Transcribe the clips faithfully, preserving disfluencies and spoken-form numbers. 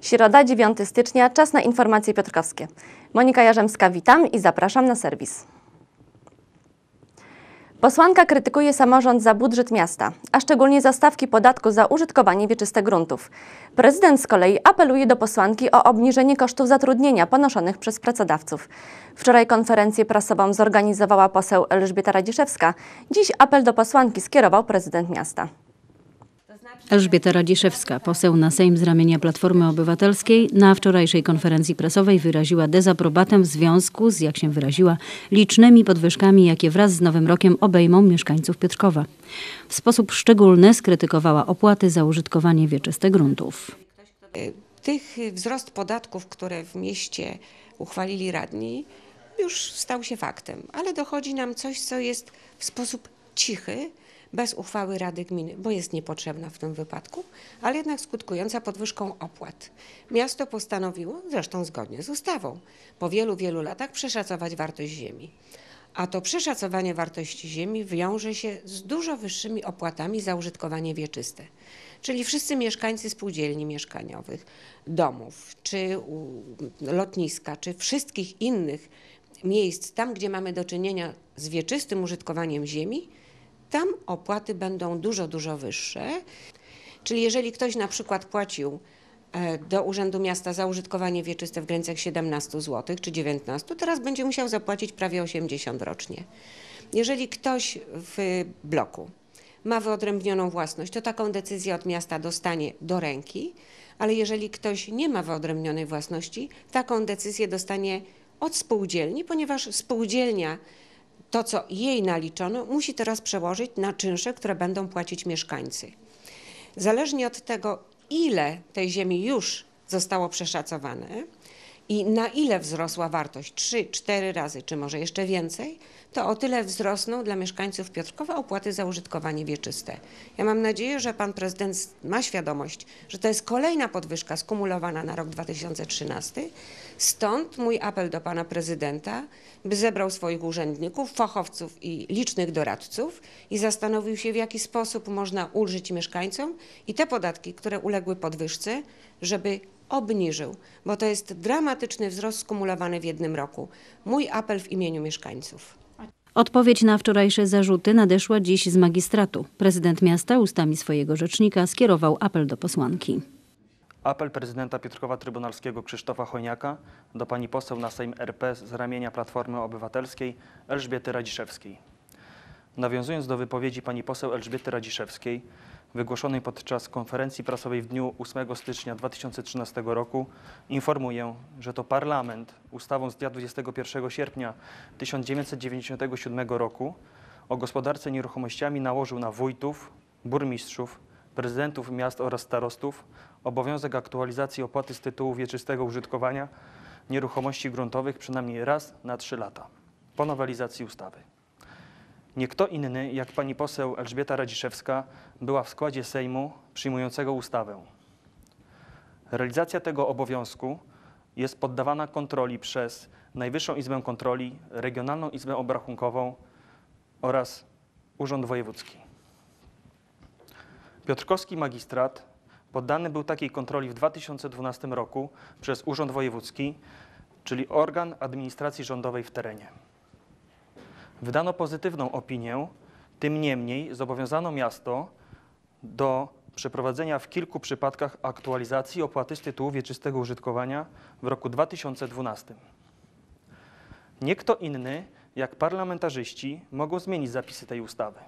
Środa, dziewiątego stycznia, czas na informacje piotrkowskie. Monika Jarzemska, witam i zapraszam na serwis. Posłanka krytykuje samorząd za budżet miasta, a szczególnie za stawki podatku za użytkowanie wieczyste gruntów. Prezydent z kolei apeluje do posłanki o obniżenie kosztów zatrudnienia ponoszonych przez pracodawców. Wczoraj konferencję prasową zorganizowała poseł Elżbieta Radziszewska. Dziś apel do posłanki skierował prezydent miasta. Elżbieta Radziszewska, poseł na Sejm z ramienia Platformy Obywatelskiej, na wczorajszej konferencji prasowej wyraziła dezaprobatę w związku z, jak się wyraziła, licznymi podwyżkami, jakie wraz z Nowym Rokiem obejmą mieszkańców Piotrkowa. W sposób szczególny skrytykowała opłaty za użytkowanie wieczyste gruntów. Tych wzrost podatków, które w mieście uchwalili radni, już stał się faktem, ale dochodzi nam coś, co jest w sposób cichy, bez uchwały Rady Gminy, bo jest niepotrzebna w tym wypadku, ale jednak skutkująca podwyżką opłat. Miasto postanowiło, zresztą zgodnie z ustawą, po wielu, wielu latach przeszacować wartość ziemi. A to przeszacowanie wartości ziemi wiąże się z dużo wyższymi opłatami za użytkowanie wieczyste. Czyli wszyscy mieszkańcy spółdzielni mieszkaniowych, domów, czy lotniska, czy wszystkich innych miejsc, tam gdzie mamy do czynienia z wieczystym użytkowaniem ziemi, tam opłaty będą dużo, dużo wyższe. Czyli jeżeli ktoś na przykład płacił do Urzędu Miasta za użytkowanie wieczyste w granicach siedemnastu złotych czy dziewiętnastu, teraz będzie musiał zapłacić prawie osiemdziesiąt rocznie. Jeżeli ktoś w bloku ma wyodrębnioną własność, to taką decyzję od miasta dostanie do ręki, ale jeżeli ktoś nie ma wyodrębnionej własności, taką decyzję dostanie od spółdzielni, ponieważ spółdzielnia to, co jej naliczono, musi teraz przełożyć na czynsze, które będą płacić mieszkańcy. Zależnie od tego, ile tej ziemi już zostało przeszacowane i na ile wzrosła wartość, trzy, cztery razy, czy może jeszcze więcej, to o tyle wzrosną dla mieszkańców Piotrkowa opłaty za użytkowanie wieczyste. Ja mam nadzieję, że pan prezydent ma świadomość, że to jest kolejna podwyżka skumulowana na rok dwa tysiące trzynasty. Stąd mój apel do pana prezydenta, by zebrał swoich urzędników, fachowców i licznych doradców i zastanowił się, w jaki sposób można ulżyć mieszkańcom i te podatki, które uległy podwyżce, żeby obniżył, bo to jest dramatyczny wzrost skumulowany w jednym roku. Mój apel w imieniu mieszkańców. Odpowiedź na wczorajsze zarzuty nadeszła dziś z magistratu. Prezydent miasta ustami swojego rzecznika skierował apel do posłanki. Apel prezydenta Piotrkowa Trybunalskiego Krzysztofa Chojniaka do pani poseł na Sejm R P z ramienia Platformy Obywatelskiej Elżbiety Radziszewskiej. Nawiązując do wypowiedzi pani poseł Elżbiety Radziszewskiej, wygłoszonej podczas konferencji prasowej w dniu ósmego stycznia dwa tysiące trzynastego roku, informuję, że to parlament ustawą z dnia dwudziestego pierwszego sierpnia tysiąc dziewięćset dziewięćdziesiątego siódmego roku o gospodarce nieruchomościami nałożył na wójtów, burmistrzów, prezydentów miast oraz starostów obowiązek aktualizacji opłaty z tytułu wieczystego użytkowania nieruchomości gruntowych przynajmniej raz na trzy lata po nowelizacji ustawy. Nie kto inny, jak pani poseł Elżbieta Radziszewska, była w składzie Sejmu przyjmującego ustawę. Realizacja tego obowiązku jest poddawana kontroli przez Najwyższą Izbę Kontroli, Regionalną Izbę Obrachunkową oraz Urząd Wojewódzki. Piotrkowski magistrat poddany był takiej kontroli w dwa tysiące dwunastym roku przez Urząd Wojewódzki, czyli organ administracji rządowej w terenie. Wydano pozytywną opinię, tym niemniej zobowiązano miasto do przeprowadzenia w kilku przypadkach aktualizacji opłaty z tytułu wieczystego użytkowania w roku dwa tysiące dwunastym. Nie kto inny, jak parlamentarzyści, mogą zmienić zapisy tej ustawy.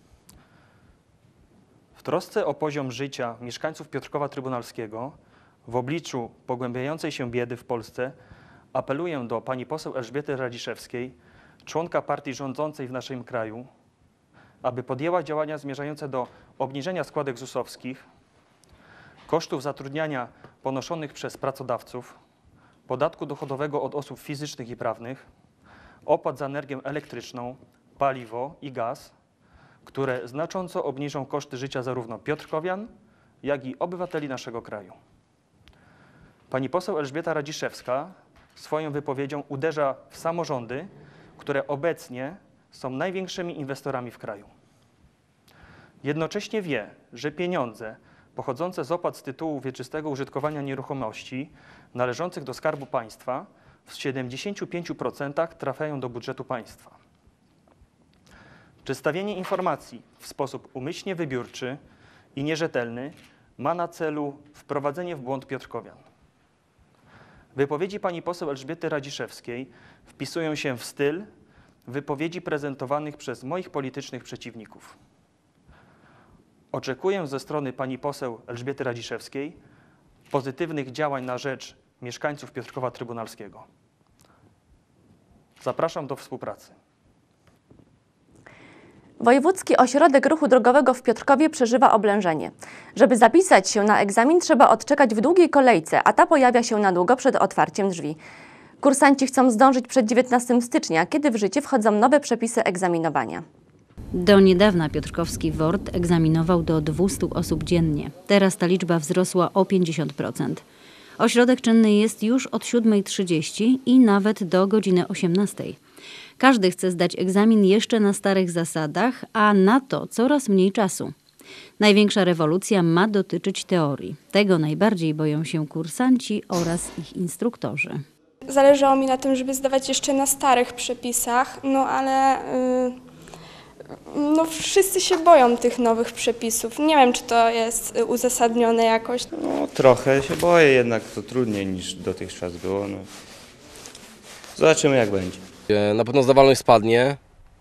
W trosce o poziom życia mieszkańców Piotrkowa Trybunalskiego w obliczu pogłębiającej się biedy w Polsce apeluję do pani poseł Elżbiety Radziszewskiej, członka partii rządzącej w naszym kraju, aby podjęła działania zmierzające do obniżenia składek zusowskich, kosztów zatrudniania ponoszonych przez pracodawców, podatku dochodowego od osób fizycznych i prawnych, opłat za energię elektryczną, paliwo i gaz, które znacząco obniżą koszty życia zarówno piotrkowian, jak i obywateli naszego kraju. Pani poseł Elżbieta Radziszewska swoją wypowiedzią uderza w samorządy, które obecnie są największymi inwestorami w kraju. Jednocześnie wie, że pieniądze pochodzące z opłat z tytułu wieczystego użytkowania nieruchomości należących do Skarbu Państwa w siedemdziesięciu pięciu procentach trafiają do budżetu państwa. Przedstawienie informacji w sposób umyślnie wybiórczy i nierzetelny ma na celu wprowadzenie w błąd piotrkowian. Wypowiedzi pani poseł Elżbiety Radziszewskiej wpisują się w styl wypowiedzi prezentowanych przez moich politycznych przeciwników. Oczekuję ze strony pani poseł Elżbiety Radziszewskiej pozytywnych działań na rzecz mieszkańców Piotrkowa Trybunalskiego. Zapraszam do współpracy. Wojewódzki Ośrodek Ruchu Drogowego w Piotrkowie przeżywa oblężenie. Żeby zapisać się na egzamin, trzeba odczekać w długiej kolejce, a ta pojawia się na długo przed otwarciem drzwi. Kursanci chcą zdążyć przed dziewiętnastego stycznia, kiedy w życie wchodzą nowe przepisy egzaminowania. Do niedawna piotrkowski W O R T egzaminował do dwustu osób dziennie. Teraz ta liczba wzrosła o pięćdziesiąt procent. Ośrodek czynny jest już od siódmej trzydzieści i nawet do godziny osiemnastej. Każdy chce zdać egzamin jeszcze na starych zasadach, a na to coraz mniej czasu. Największa rewolucja ma dotyczyć teorii. Tego najbardziej boją się kursanci oraz ich instruktorzy. Zależało mi na tym, żeby zdawać jeszcze na starych przepisach, no ale yy, no wszyscy się boją tych nowych przepisów. Nie wiem, czy to jest uzasadnione jakoś. No trochę się boję, jednak to trudniej niż dotychczas było. No. Zobaczymy, jak będzie. Na pewno zdawalność spadnie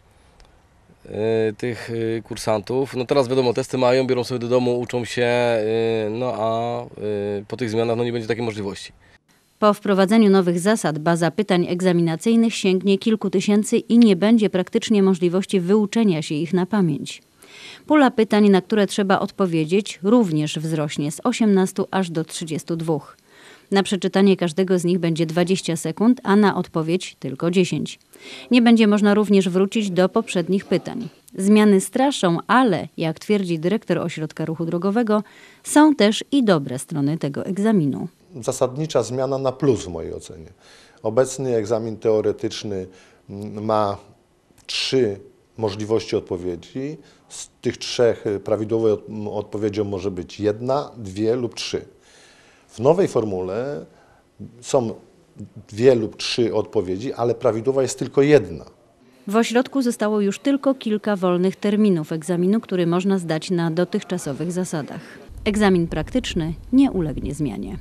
y, tych y, kursantów. No teraz wiadomo, testy mają, biorą sobie do domu, uczą się, y, no a y, po tych zmianach no, nie będzie takiej możliwości. Po wprowadzeniu nowych zasad baza pytań egzaminacyjnych sięgnie kilku tysięcy i nie będzie praktycznie możliwości wyuczenia się ich na pamięć. Pula pytań, na które trzeba odpowiedzieć, również wzrośnie z osiemnastu aż do trzydziestu dwóch. Na przeczytanie każdego z nich będzie dwadzieścia sekund, a na odpowiedź tylko dziesięć. Nie będzie można również wrócić do poprzednich pytań. Zmiany straszą, ale, jak twierdzi dyrektor Ośrodka Ruchu Drogowego, są też i dobre strony tego egzaminu. Zasadnicza zmiana na plus w mojej ocenie. Obecny egzamin teoretyczny ma trzy możliwości odpowiedzi. Z tych trzech prawidłową odpowiedzią może być jedna, dwie lub trzy. W nowej formule są dwie lub trzy odpowiedzi, ale prawidłowa jest tylko jedna. W ośrodku zostało już tylko kilka wolnych terminów egzaminu, który można zdać na dotychczasowych zasadach. Egzamin praktyczny nie ulegnie zmianie.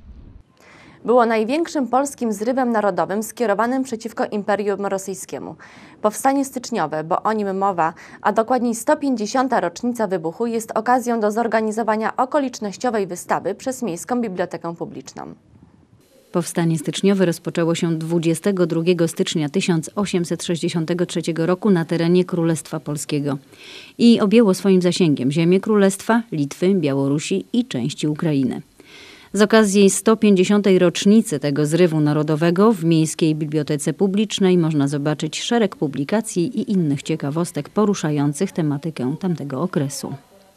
Było największym polskim zrywem narodowym skierowanym przeciwko Imperium Rosyjskiemu. Powstanie styczniowe, bo o nim mowa, a dokładniej sto pięćdziesiąta rocznica wybuchu, jest okazją do zorganizowania okolicznościowej wystawy przez Miejską Bibliotekę Publiczną. Powstanie styczniowe rozpoczęło się dwudziestego drugiego stycznia tysiąc osiemset sześćdziesiątego trzeciego roku na terenie Królestwa Polskiego i objęło swoim zasięgiem ziemię Królestwa, Litwy, Białorusi i części Ukrainy. Z okazji sto pięćdziesiątej rocznicy tego zrywu narodowego w Miejskiej Bibliotece Publicznej można zobaczyć szereg publikacji i innych ciekawostek poruszających tematykę tamtego okresu.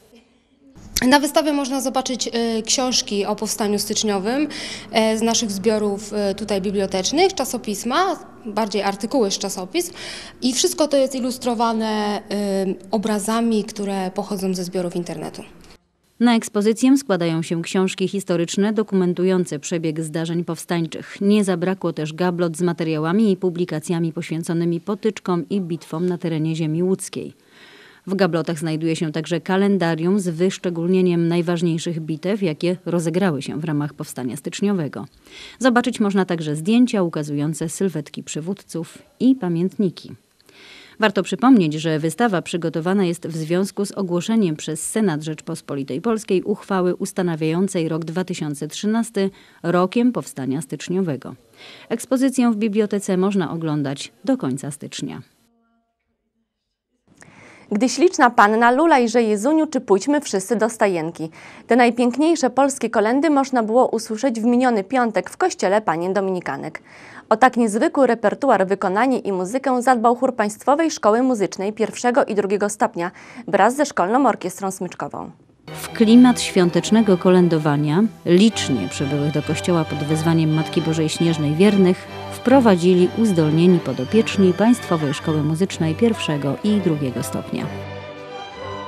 Na wystawie można zobaczyć książki o powstaniu styczniowym z naszych zbiorów tutaj bibliotecznych, czasopisma, bardziej artykuły z czasopism i wszystko to jest ilustrowane obrazami, które pochodzą ze zbiorów internetu. Na ekspozycję składają się książki historyczne dokumentujące przebieg zdarzeń powstańczych. Nie zabrakło też gablot z materiałami i publikacjami poświęconymi potyczkom i bitwom na terenie ziemi łódzkiej. W gablotach znajduje się także kalendarium z wyszczególnieniem najważniejszych bitew, jakie rozegrały się w ramach powstania styczniowego. Zobaczyć można także zdjęcia ukazujące sylwetki przywódców i pamiętniki. Warto przypomnieć, że wystawa przygotowana jest w związku z ogłoszeniem przez Senat Rzeczpospolitej Polskiej uchwały ustanawiającej rok dwa tysiące trzynasty rokiem powstania styczniowego. Ekspozycję w bibliotece można oglądać do końca stycznia. Gdy śliczna panna lulaj, że Jezuniu, czy pójdźmy wszyscy do stajenki. Te najpiękniejsze polskie kolędy można było usłyszeć w miniony piątek w kościele Panien Dominikanek. O tak niezwykły repertuar, wykonanie i muzykę zadbał chór Państwowej Szkoły Muzycznej pierwszego i drugiego stopnia wraz ze Szkolną Orkiestrą Smyczkową. W klimat świątecznego kolędowania licznie przybyłych do kościoła pod wezwaniem Matki Bożej Śnieżnej wiernych wprowadzili uzdolnieni podopieczni Państwowej Szkoły Muzycznej pierwszego i drugiego stopnia.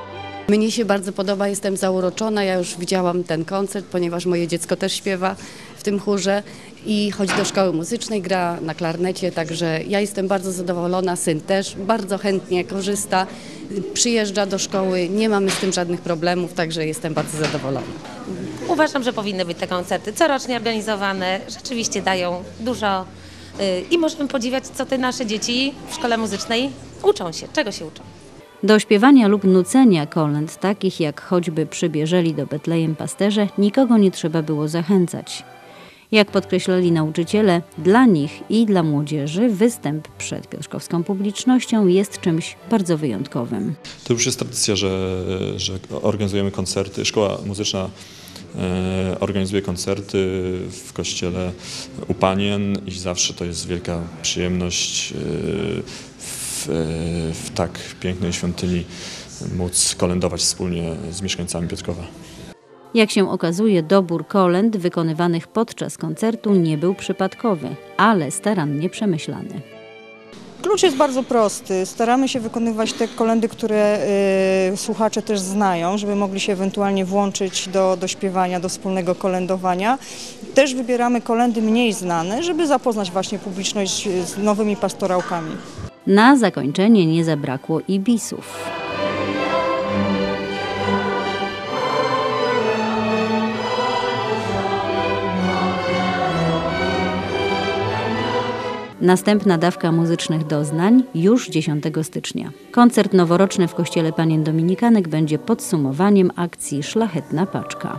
Mnie się bardzo podoba, jestem zauroczona. Ja już widziałam ten koncert, ponieważ moje dziecko też śpiewa w tym chórze i chodzi do szkoły muzycznej, gra na klarnecie, także ja jestem bardzo zadowolona, syn też bardzo chętnie korzysta, przyjeżdża do szkoły, nie mamy z tym żadnych problemów, także jestem bardzo zadowolona. Uważam, że powinny być te koncerty corocznie organizowane, rzeczywiście dają dużo yy, i możemy podziwiać, co te nasze dzieci w szkole muzycznej uczą się, czego się uczą. Do śpiewania lub nucenia kolęd, takich jak choćby przybierzeli do Betlejem pasterze, nikogo nie trzeba było zachęcać. Jak podkreślali nauczyciele, dla nich i dla młodzieży występ przed piotrkowską publicznością jest czymś bardzo wyjątkowym. To już jest tradycja, że, że organizujemy koncerty. Szkoła muzyczna e, organizuje koncerty w kościele u Panien i zawsze to jest wielka przyjemność e, w, w tak pięknej świątyni móc kolędować wspólnie z mieszkańcami Piotrkowa. Jak się okazuje, dobór kolęd wykonywanych podczas koncertu nie był przypadkowy, ale starannie przemyślany. Klucz jest bardzo prosty. Staramy się wykonywać te kolędy, które y, słuchacze też znają, żeby mogli się ewentualnie włączyć do, do śpiewania, do wspólnego kolędowania. Też wybieramy kolędy mniej znane, żeby zapoznać właśnie publiczność z nowymi pastorałkami. Na zakończenie nie zabrakło i bisów. Następna dawka muzycznych doznań już dziesiątego stycznia. Koncert noworoczny w kościele Panien Dominikanek będzie podsumowaniem akcji Szlachetna Paczka.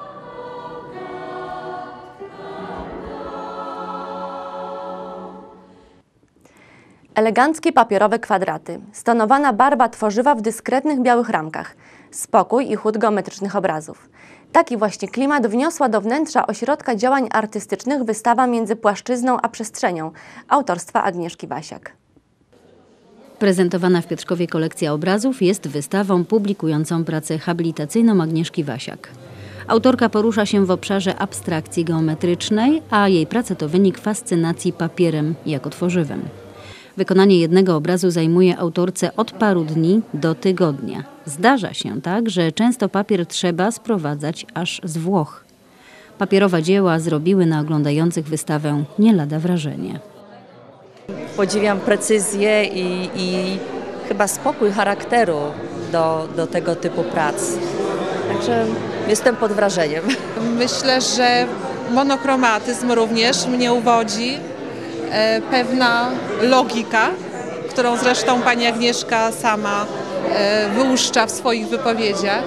Eleganckie papierowe kwadraty, stonowana barwa tworzywa w dyskretnych białych ramkach, spokój i chłód geometrycznych obrazów. Taki właśnie klimat wniosła do wnętrza ośrodka działań artystycznych wystawa Między płaszczyzną a przestrzenią autorstwa Agnieszki Wasiak. Prezentowana w Piotrkowie kolekcja obrazów jest wystawą publikującą pracę habilitacyjną Agnieszki Wasiak. Autorka porusza się w obszarze abstrakcji geometrycznej, a jej praca to wynik fascynacji papierem jako tworzywem. Wykonanie jednego obrazu zajmuje autorce od paru dni do tygodnia. Zdarza się tak, że często papier trzeba sprowadzać aż z Włoch. Papierowe dzieła zrobiły na oglądających wystawę nie lada wrażenie. Podziwiam precyzję i, i chyba spokój charakteru do, do tego typu prac. Także jestem pod wrażeniem. Myślę, że monokromatyzm również mnie uwodzi. Pewna logika, którą zresztą pani Agnieszka sama wyłuszcza w swoich wypowiedziach.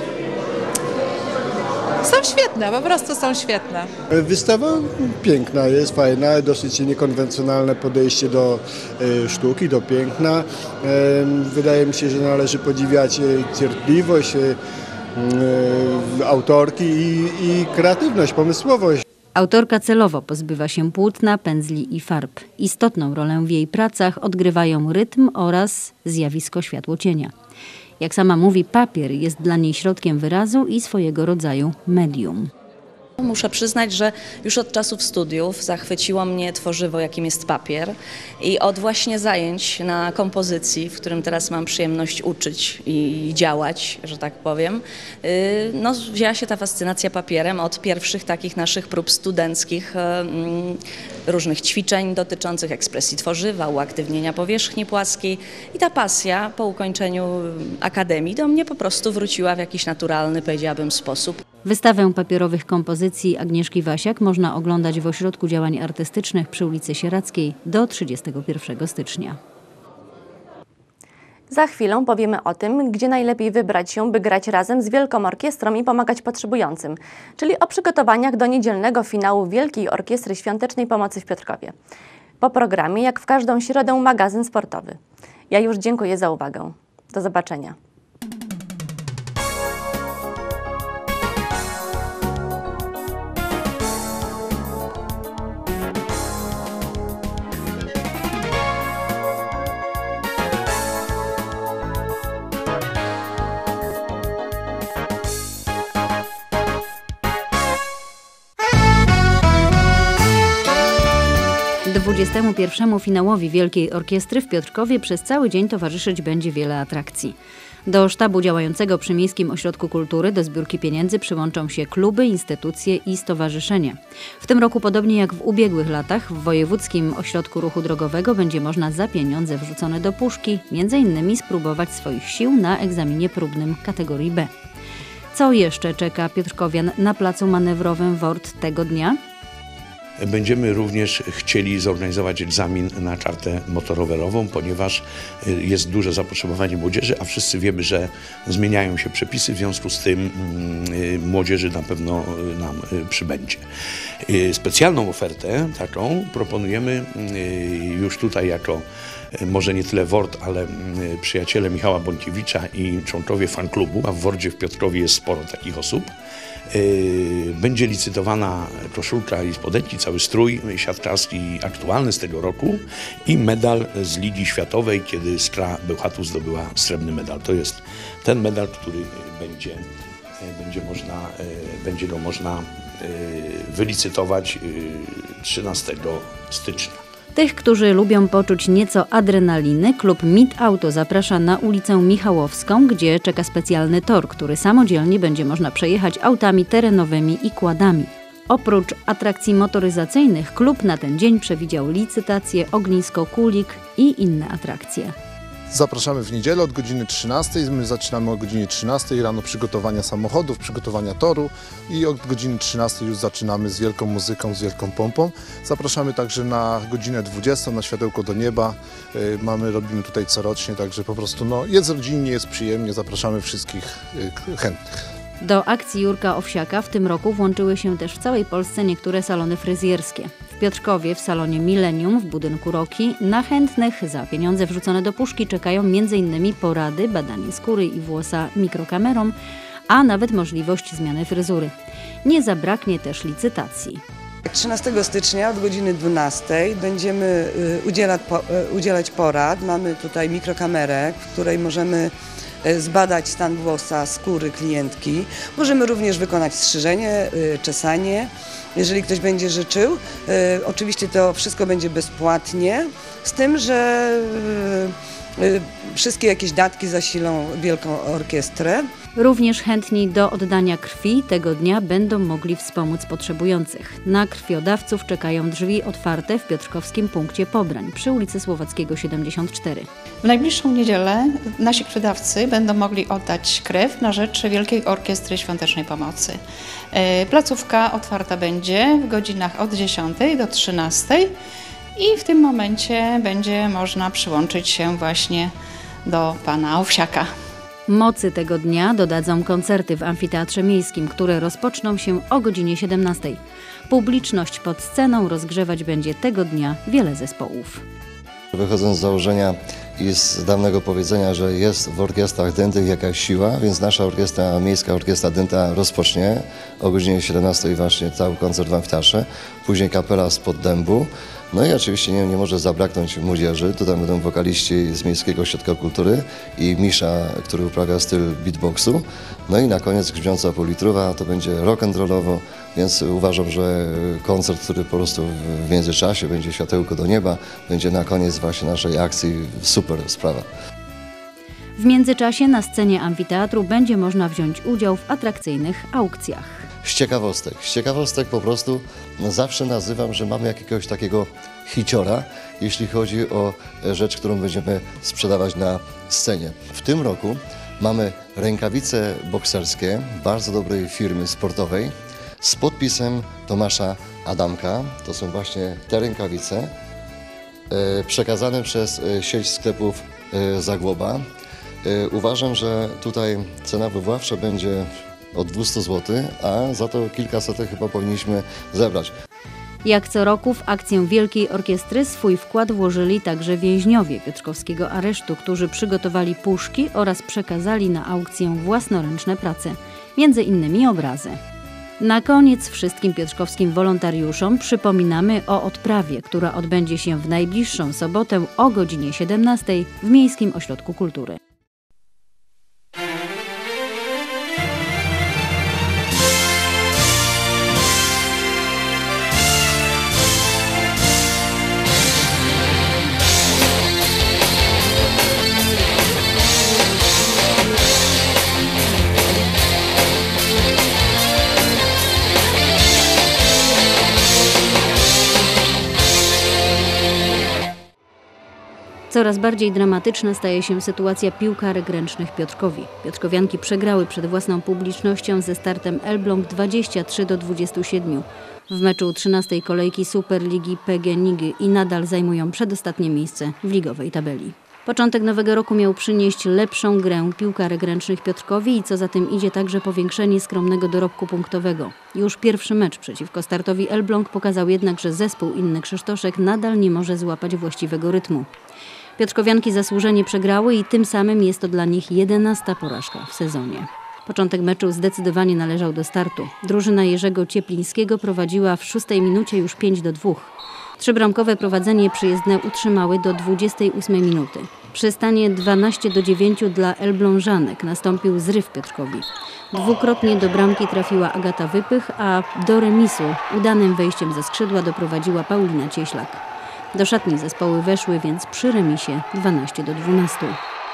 Są świetne, po prostu są świetne. Wystawa piękna jest, fajna, dosyć niekonwencjonalne podejście do sztuki, do piękna. Wydaje mi się, że należy podziwiać cierpliwość autorki i, i kreatywność, pomysłowość. Autorka celowo pozbywa się płótna, pędzli i farb. Istotną rolę w jej pracach odgrywają rytm oraz zjawisko światło-cienia. Jak sama mówi, papier jest dla niej środkiem wyrazu i swojego rodzaju medium. Muszę przyznać, że już od czasów studiów zachwyciło mnie tworzywo, jakim jest papier i od właśnie zajęć na kompozycji, w którym teraz mam przyjemność uczyć i działać, że tak powiem, no, wzięła się ta fascynacja papierem od pierwszych takich naszych prób studenckich, różnych ćwiczeń dotyczących ekspresji tworzywa, uaktywnienia powierzchni płaskiej i ta pasja po ukończeniu akademii do mnie po prostu wróciła w jakiś naturalny, powiedziałabym, sposób. Wystawę papierowych kompozycji Agnieszki Wasiak można oglądać w Ośrodku Działań Artystycznych przy ulicy Sieradzkiej do trzydziestego pierwszego stycznia. Za chwilę powiemy o tym, gdzie najlepiej wybrać się, by grać razem z Wielką Orkiestrą i pomagać potrzebującym, czyli o przygotowaniach do niedzielnego finału Wielkiej Orkiestry Świątecznej Pomocy w Piotrkowie. Po programie, jak w każdą środę, magazyn sportowy. Ja już dziękuję za uwagę. Do zobaczenia. dwudziestemu pierwszemu finałowi Wielkiej Orkiestry w Piotrkowie przez cały dzień towarzyszyć będzie wiele atrakcji. Do sztabu działającego przy Miejskim Ośrodku Kultury do zbiórki pieniędzy przyłączą się kluby, instytucje i stowarzyszenia. W tym roku, podobnie jak w ubiegłych latach, w Wojewódzkim Ośrodku Ruchu Drogowego będzie można za pieniądze wrzucone do puszki między innymi spróbować swoich sił na egzaminie próbnym kategorii B. Co jeszcze czeka piotrkowian na placu manewrowym W O R T tego dnia? Będziemy również chcieli zorganizować egzamin na kartę motorowerową, ponieważ jest duże zapotrzebowanie młodzieży, a wszyscy wiemy, że zmieniają się przepisy, w związku z tym młodzieży na pewno nam przybędzie. Specjalną ofertę taką proponujemy już tutaj jako może nie tyle W O R T, ale przyjaciele Michała Bąkiewicza i członkowie fanklubu, a w W O R Dzie w Piotrkowie jest sporo takich osób. Będzie licytowana koszulka i spodenki, cały strój siatkarski aktualny z tego roku i medal z Ligi Światowej, kiedy Skra Bełchatów zdobyła srebrny medal. To jest ten medal, który będzie, będzie, można, będzie go można wylicytować trzynastego stycznia. Tych, którzy lubią poczuć nieco adrenaliny, klub Mit Auto zaprasza na ulicę Michałowską, gdzie czeka specjalny tor, który samodzielnie będzie można przejechać autami terenowymi i quadami. Oprócz atrakcji motoryzacyjnych, klub na ten dzień przewidział licytację, ognisko, kulik i inne atrakcje. Zapraszamy w niedzielę od godziny trzynastej. My zaczynamy o godzinie trzynastej rano przygotowania samochodów, przygotowania toru i od godziny trzynastej już zaczynamy z wielką muzyką, z wielką pompą. Zapraszamy także na godzinę dwudziestą na Światełko do Nieba. Mamy, robimy tutaj corocznie, także po prostu no, jest rodzinnie, jest przyjemnie. Zapraszamy wszystkich chętnych. Do akcji Jurka Owsiaka w tym roku włączyły się też w całej Polsce niektóre salony fryzjerskie. W Piotrkowie w salonie Millennium w budynku Roki na chętnych za pieniądze wrzucone do puszki czekają m in innymi porady, badanie skóry i włosa mikrokamerą, a nawet możliwość zmiany fryzury. Nie zabraknie też licytacji. trzynastego stycznia od godziny dwunastej będziemy udzielać, udzielać porad. Mamy tutaj mikrokamerę, w której możemy zbadać stan włosa, skóry klientki. Możemy również wykonać strzyżenie, czesanie, jeżeli ktoś będzie życzył. Oczywiście to wszystko będzie bezpłatnie, z tym, że wszystkie jakieś datki zasilą Wielką Orkiestrę. Również chętni do oddania krwi tego dnia będą mogli wspomóc potrzebujących. Na krwiodawców czekają drzwi otwarte w piotrkowskim punkcie pobrań przy ulicy Słowackiego siedemdziesiąt cztery. W najbliższą niedzielę nasi krwiodawcy będą mogli oddać krew na rzecz Wielkiej Orkiestry Świątecznej Pomocy. Placówka otwarta będzie w godzinach od dziesiątej do trzynastej i w tym momencie będzie można przyłączyć się właśnie do pana Owsiaka. Mocy tego dnia dodadzą koncerty w Amfiteatrze Miejskim, które rozpoczną się o godzinie siedemnastej. Publiczność pod sceną rozgrzewać będzie tego dnia wiele zespołów. Wychodząc z założenia i z dawnego powiedzenia, że jest w orkiestrach dętych jakaś siła, więc nasza orkiestra, Miejska Orkiestra Dęta rozpocznie o godzinie siedemnastej właśnie cały koncert w Amfiteatrze, później kapela spod dębu. No i oczywiście nie, nie może zabraknąć młodzieży. Tutaj będą wokaliści z Miejskiego Ośrodka Kultury i Misza, który uprawia styl beatboxu. No i na koniec grzmiąca politruwa, to będzie rock and rollowo, więc uważam, że koncert, który po prostu w międzyczasie będzie Światełko do Nieba, będzie na koniec właśnie naszej akcji super sprawa. W międzyczasie na scenie amfiteatru będzie można wziąć udział w atrakcyjnych aukcjach. Z ciekawostek. Z ciekawostek po prostu no zawsze nazywam, że mamy jakiegoś takiego hiciora, jeśli chodzi o rzecz, którą będziemy sprzedawać na scenie. W tym roku mamy rękawice bokserskie bardzo dobrej firmy sportowej z podpisem Tomasza Adamka. To są właśnie te rękawice przekazane przez sieć sklepów Zagłoba. Uważam, że tutaj cena wywoławcza będzie od dwieście złotych, a za to kilkaset chyba powinniśmy zebrać. Jak co roku w akcję Wielkiej Orkiestry swój wkład włożyli także więźniowie piotrkowskiego aresztu, którzy przygotowali puszki oraz przekazali na aukcję własnoręczne prace, między innymi obrazy. Na koniec wszystkim piotrkowskim wolontariuszom przypominamy o odprawie, która odbędzie się w najbliższą sobotę o godzinie siedemnastej w Miejskim Ośrodku Kultury. Coraz bardziej dramatyczna staje się sytuacja piłkarek ręcznych Piotrkowi. Piotrkowianki przegrały przed własną publicznością ze startem Elbląg dwadzieścia trzy do dwudziestu siedmiu. W meczu trzynastej kolejki Superligi P G N I G i nadal zajmują przedostatnie miejsce w ligowej tabeli. Początek nowego roku miał przynieść lepszą grę piłkarek ręcznych Piotrkowi i co za tym idzie także powiększenie skromnego dorobku punktowego. Już pierwszy mecz przeciwko Startowi Elbląg pokazał jednak, że zespół Inny Krzysztoszek nadal nie może złapać właściwego rytmu. Piotrkowianki zasłużenie przegrały i tym samym jest to dla nich jedenasta porażka w sezonie. Początek meczu zdecydowanie należał do startu. Drużyna Jerzego Cieplińskiego prowadziła w szóstej minucie już pięć do dwóch. Trzybramkowe prowadzenie przyjezdne utrzymały do dwudziestej ósmej minuty. Przy stanie dwanaście do dziewięciu dla Elblążanek nastąpił zryw Piotrkowi. Dwukrotnie do bramki trafiła Agata Wypych, a do remisu udanym wejściem ze skrzydła doprowadziła Paulina Cieślak. Do szatni zespoły weszły więc przy remisie dwanaście do dwunastu.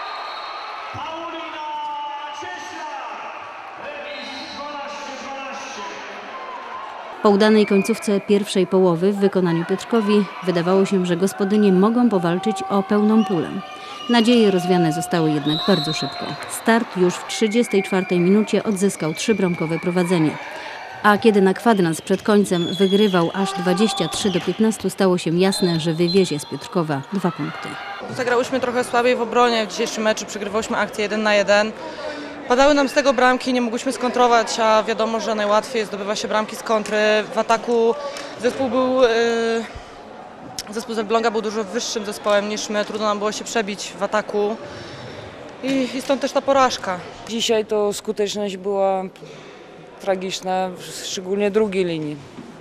Po udanej końcówce pierwszej połowy w wykonaniu Piotrkowi wydawało się, że gospodynie mogą powalczyć o pełną pulę. Nadzieje rozwiane zostały jednak bardzo szybko. Start już w trzydziestej czwartej minucie odzyskał trzybramkowe prowadzenie. A kiedy na kwadrans przed końcem wygrywał aż dwadzieścia trzy do piętnastu, stało się jasne, że wywiezie z Piotrkowa dwa punkty. Zagrałyśmy trochę słabiej w obronie. W dzisiejszym meczu przegrywałyśmy akcję jeden na jeden. Padały nam z tego bramki, nie mogłyśmy skontrować, a wiadomo, że najłatwiej zdobywa się bramki z kontry. W ataku zespół był, yy, zespół z Elbląga był dużo wyższym zespołem niż my. Trudno nam było się przebić w ataku i, i stąd też ta porażka. Dzisiaj to skuteczność była tragiczna, szczególnie drugiej linii.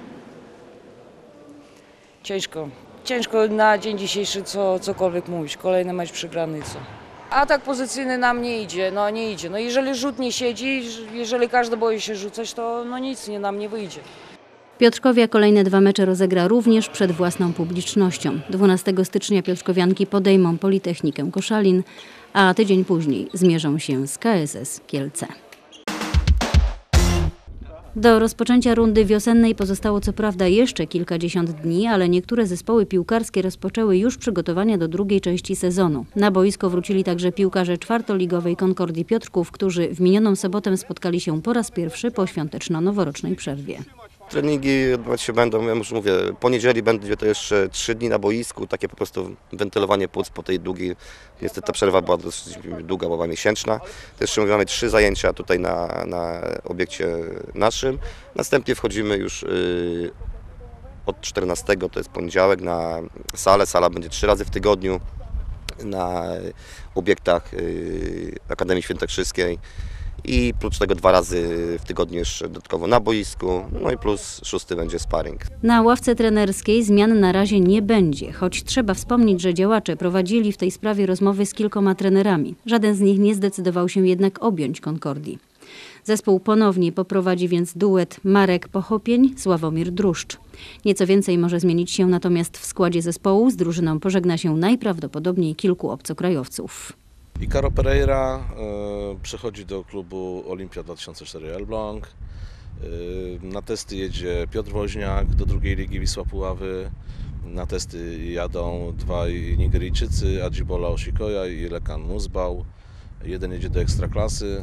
Ciężko, ciężko na dzień dzisiejszy co, cokolwiek mówić. Kolejny mecz przegrany, co? Atak pozycyjny nam nie idzie, no nie idzie. No jeżeli rzut nie siedzi, jeżeli każdy boi się rzucać, to no nic nie, nam nie wyjdzie. Piotrkowia kolejne dwa mecze rozegra również przed własną publicznością. dwunastego stycznia Piotrkowianki podejmą Politechnikę Koszalin, a tydzień później zmierzą się z K S S Kielce. Do rozpoczęcia rundy wiosennej pozostało co prawda jeszcze kilkadziesiąt dni, ale niektóre zespoły piłkarskie rozpoczęły już przygotowania do drugiej części sezonu. Na boisko wrócili także piłkarze czwartoligowej Konkordii Piotrków, którzy w minioną sobotę spotkali się po raz pierwszy po świąteczno-noworocznej przerwie. Treningi odbywać się będą, ja już mówię, po niedzieli będzie to jeszcze trzy dni na boisku, takie po prostu wentylowanie płuc po tej długiej, niestety ta przerwa była dosyć długa, była miesięczna. Też mamy trzy zajęcia tutaj na, na obiekcie naszym. Następnie wchodzimy już yy, od czternastego, to jest poniedziałek, na salę. Sala będzie trzy razy w tygodniu na obiektach yy, Akademii Świętokrzyskiej. I prócz tego dwa razy w tygodniu jeszcze dodatkowo na boisku, no i plus szósty będzie sparring. Na ławce trenerskiej zmian na razie nie będzie, choć trzeba wspomnieć, że działacze prowadzili w tej sprawie rozmowy z kilkoma trenerami. Żaden z nich nie zdecydował się jednak objąć Konkordii. Zespół ponownie poprowadzi więc duet Marek Pochopień, Sławomir Druszcz. Nieco więcej może zmienić się natomiast w składzie zespołu. Z drużyną pożegna się najprawdopodobniej kilku obcokrajowców. Icaro Pereira y, przechodzi do klubu Olimpia dwa tysiące cztery Elbląg. Y, na testy jedzie Piotr Woźniak do drugiej ligi Wisła Puławy. Na testy jadą dwaj Nigeryjczycy, Adjibola Oshikoya i Lekan Muzbał. Jeden jedzie do Ekstraklasy,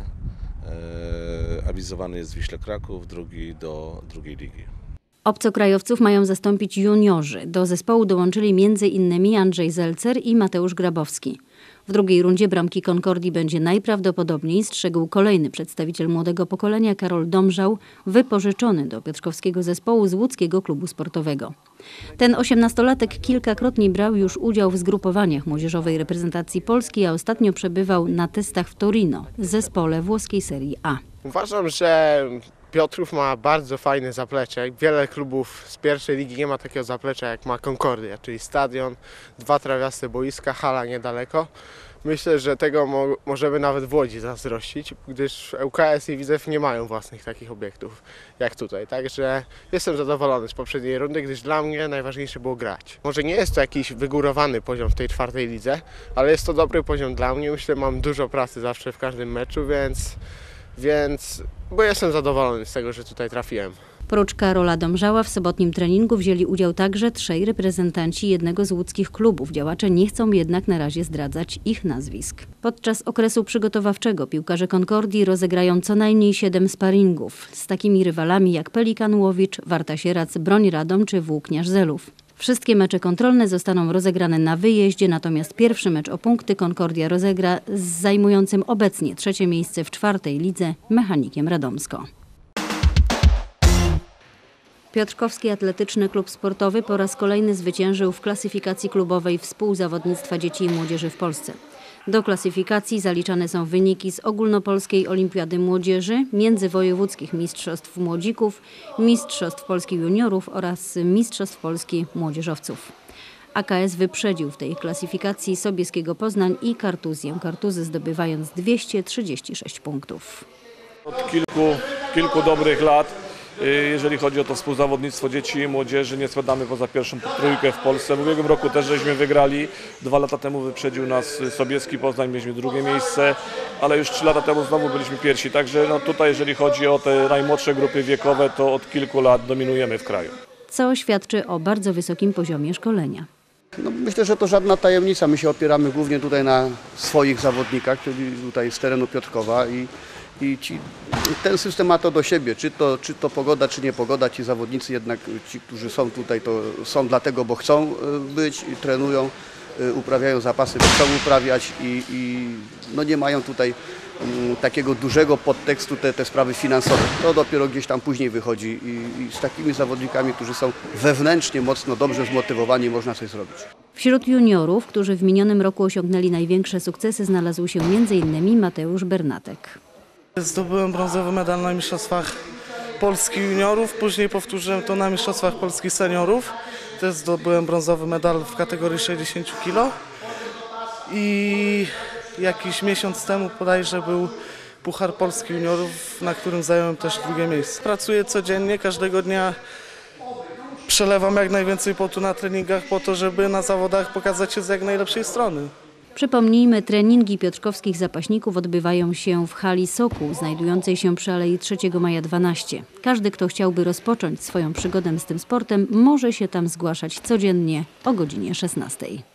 y, awizowany jest w Wiśle Kraków, drugi do drugiej ligi. Obcokrajowców mają zastąpić juniorzy. Do zespołu dołączyli między innymi Andrzej Zelcer i Mateusz Grabowski. W drugiej rundzie bramki Konkordii będzie najprawdopodobniej strzegł kolejny przedstawiciel młodego pokolenia, Karol Domżał, wypożyczony do piotrkowskiego zespołu z łódzkiego klubu sportowego. Ten osiemnastolatek kilkakrotnie brał już udział w zgrupowaniach młodzieżowej reprezentacji Polski, a ostatnio przebywał na testach w Torino, zespole włoskiej Serii A. Uważam, że Piotrków ma bardzo fajne zaplecze. Wiele klubów z pierwszej ligi nie ma takiego zaplecza jak ma Konkordia, czyli stadion, dwa trawiaste boiska, hala niedaleko. Myślę, że tego mo możemy nawet w Łodzi zazdrościć, gdyż L K S i Widzew nie mają własnych takich obiektów jak tutaj. Także jestem zadowolony z poprzedniej rundy, gdyż dla mnie najważniejsze było grać. Może nie jest to jakiś wygórowany poziom w tej czwartej lidze, ale jest to dobry poziom dla mnie. Myślę, że mam dużo pracy zawsze w każdym meczu, więc... Więc, bo jestem zadowolony z tego, że tutaj trafiłem. Prócz Karola Domżała w sobotnim treningu wzięli udział także trzej reprezentanci jednego z łódzkich klubów. Działacze nie chcą jednak na razie zdradzać ich nazwisk. Podczas okresu przygotowawczego piłkarze Konkordii rozegrają co najmniej siedem sparingów z takimi rywalami jak Pelikan Łowicz, Warta Sierac, Broń Radom czy Włókniarz Zelów. Wszystkie mecze kontrolne zostaną rozegrane na wyjeździe, natomiast pierwszy mecz o punkty Konkordia rozegra z zajmującym obecnie trzecie miejsce w czwartej lidze Mechanikiem Radomsko. Piotrkowski Atletyczny Klub Sportowy po raz kolejny zwyciężył w klasyfikacji klubowej współzawodnictwa dzieci i młodzieży w Polsce. Do klasyfikacji zaliczane są wyniki z Ogólnopolskiej Olimpiady Młodzieży, Międzywojewódzkich Mistrzostw Młodzików, Mistrzostw Polski Juniorów oraz Mistrzostw Polski Młodzieżowców. A K S wyprzedził w tej klasyfikacji Sobieskiego Poznań i Kartuzję. Kartuzy zdobywając dwieście trzydzieści sześć punktów. Od kilku, kilku dobrych lat, jeżeli chodzi o to współzawodnictwo dzieci i młodzieży, nie spadamy poza pierwszą trójkę w Polsce. W ubiegłym roku też żeśmy wygrali. Dwa lata temu wyprzedził nas Sobieski Poznań, mieliśmy drugie miejsce, ale już trzy lata temu znowu byliśmy pierwsi. Także no tutaj, jeżeli chodzi o te najmłodsze grupy wiekowe, to od kilku lat dominujemy w kraju. Co świadczy o bardzo wysokim poziomie szkolenia. No, myślę, że to żadna tajemnica. My się opieramy głównie tutaj na swoich zawodnikach, czyli tutaj z terenu Piotrkowa i I ci, ten system ma to do siebie, czy to, czy to pogoda, czy nie pogoda, ci zawodnicy jednak, ci, którzy są tutaj, to są dlatego, bo chcą być, trenują, uprawiają zapasy, bo chcą uprawiać i, i no nie mają tutaj um, takiego dużego podtekstu te, te sprawy finansowe. To dopiero gdzieś tam później wychodzi i, i z takimi zawodnikami, którzy są wewnętrznie mocno dobrze zmotywowani, można coś zrobić. Wśród juniorów, którzy w minionym roku osiągnęli największe sukcesy, znalazł się między innymi Mateusz Bernatek. Zdobyłem brązowy medal na Mistrzostwach Polski Juniorów, później powtórzyłem to na Mistrzostwach Polski Seniorów. Też zdobyłem brązowy medal w kategorii sześćdziesiąt kilo. I jakiś miesiąc temu bodajże był Puchar Polski Juniorów, na którym zająłem też drugie miejsce. Pracuję codziennie, każdego dnia przelewam jak najwięcej potu na treningach po to, żeby na zawodach pokazać się z jak najlepszej strony. Przypomnijmy, treningi piotrkowskich zapaśników odbywają się w hali Sokół, znajdującej się przy Alei trzeciego Maja dwanaście. Każdy, kto chciałby rozpocząć swoją przygodę z tym sportem, może się tam zgłaszać codziennie o godzinie szesnastej.